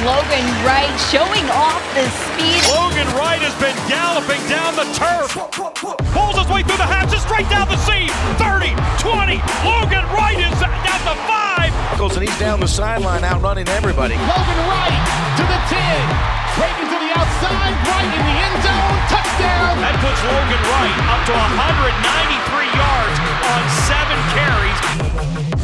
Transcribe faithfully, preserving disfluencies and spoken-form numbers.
Logan Wright showing off the speed. Logan Wright has been galloping down the turf. Pulls his way through the hatches, straight down the seam. thirty, twenty, Logan Wright is down to five. And he's down the sideline outrunning everybody. Logan Wright to the ten. Breaking to the outside, right in the end zone. Touchdown. That puts Logan Wright up to one hundred ninety-three yards on seven carries.